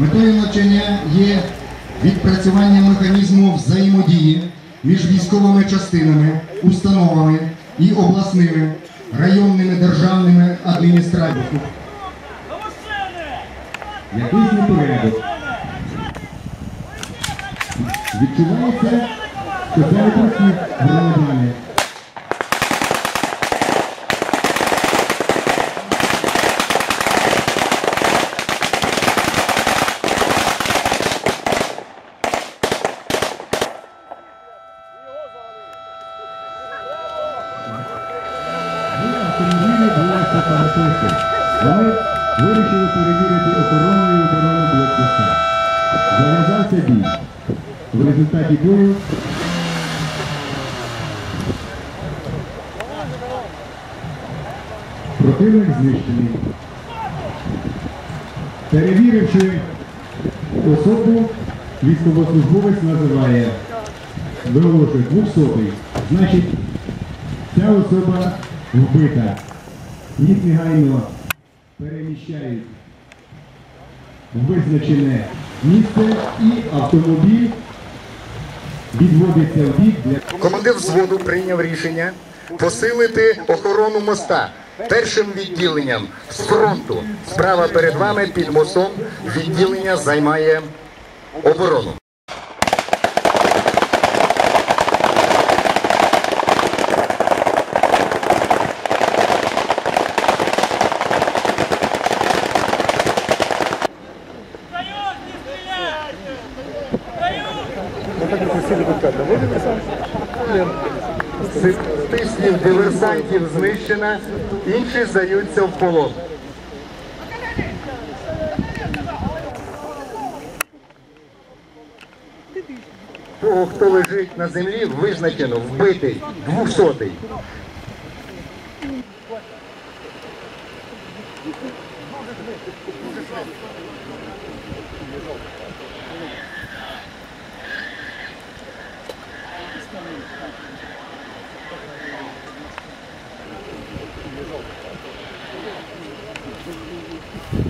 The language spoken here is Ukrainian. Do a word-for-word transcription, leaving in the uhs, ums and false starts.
Метою навчання є відпрацювання механізму взаємодії між військовими частинами, установами і обласними, районними державними адміністраціями. Якийсь непорядок. Відчувається, що це не прохід громадяни. Вони вирішили перевірити охорону і оборону блокпоста. Зав'язався бій. В результаті бою противник знищений. Перевіривши особу, військовослужбовець називає, виголошує двохсотий. Значить, ця особа вбита. Їх негайно переміщають в визначене місце і автомобіль відводиться в бік для... Командир взводу прийняв рішення посилити охорону моста першим відділенням з фронту. Справа перед вами під мостом відділення займає оборону. Тиснів диверсантів знищено, інші здаються в полон. Того, хто лежить на землі, визначено вбитий, двохсотий. Thank you.